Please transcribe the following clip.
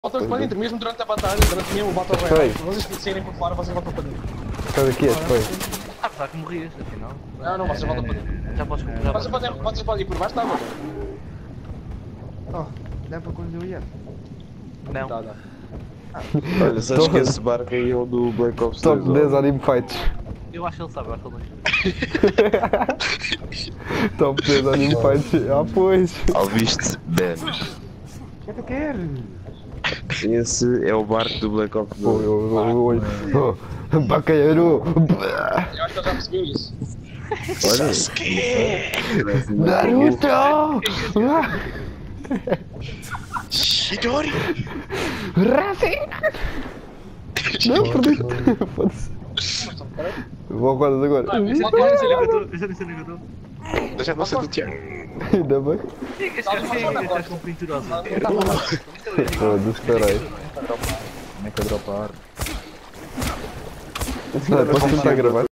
Voltas para dentro, mesmo durante a batalha, durante mesmo o Battle Royale. Se vocês saírem por fora, vocês voltam para dentro. Sai daqui, depois. Apesar que morrias, afinal. Não, vocês voltam para dentro. Já podes comprar. Vocês podem ir por baixo da água. Oh, dá para quando eu ia. Não. Tá, dá. Olha, sabes que esse barco aí é o do Black Ops 2? Top 10 anime fights. Eu acho que ele sabe, eu acho que ele não. Top 10 anime fights. Ah, pois. Ouviste? Ben. O que é que quer? Esse é o barco do Black Ops 2. Oi. Bacaeiro. Eu acho que ele já percebeu isso. Olha. Naruto. Shidori! Rasen. Não, perdi. Foda-se. Vou quase agora. Eu já não sei onde é que eu estou. Deixa você do Tiago. Ainda bem. Este gajo com pinturosa. Foda-se, espera aí. Como é que eu dropo a arma? Posso tentar gravar?